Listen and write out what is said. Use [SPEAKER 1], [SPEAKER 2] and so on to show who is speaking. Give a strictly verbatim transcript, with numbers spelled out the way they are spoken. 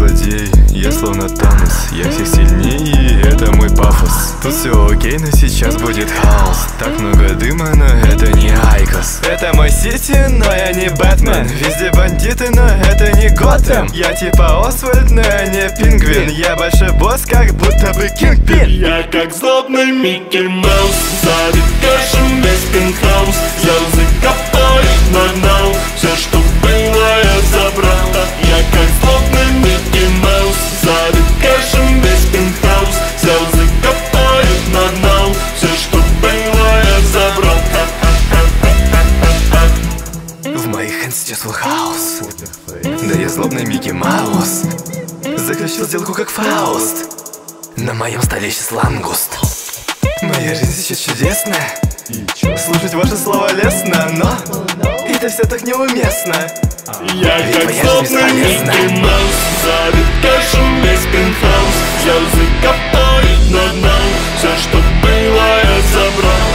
[SPEAKER 1] злодей, я словно Танос. Я всех сильнее, это мой пафос. Тут все окей, но сейчас будет хаос. Так много дыма, но это не Айкос. Это мой Сити, но я не Бэтмен. Везде бандиты, но это не Готэм. Я типа Освальд, но я не Пингвин. Я большой босс, как будто бы Кингпин.
[SPEAKER 2] Я как злобный Микки Маус, забит кэшем весь пентхаус. Взял закопает на дно, все, что было, я забрал. Я как злобный Микки Маус, забит кэшем весь пентхаус. Взял закопает на дно, все, что было, я забрал.
[SPEAKER 1] В моих hands сейчас full хаус. Да я злобный Микки Маус. Заключил сделку как Фауст. На моем столе сейчас лангуст. Моя жизнь сейчас чудесная. Слушать ваши слова лестно, но это все так неуместно.
[SPEAKER 2] Я как злобный Микки Маус, забит кэшем весь пентхаус. Взял закопает на дно, все, что было, я забрал.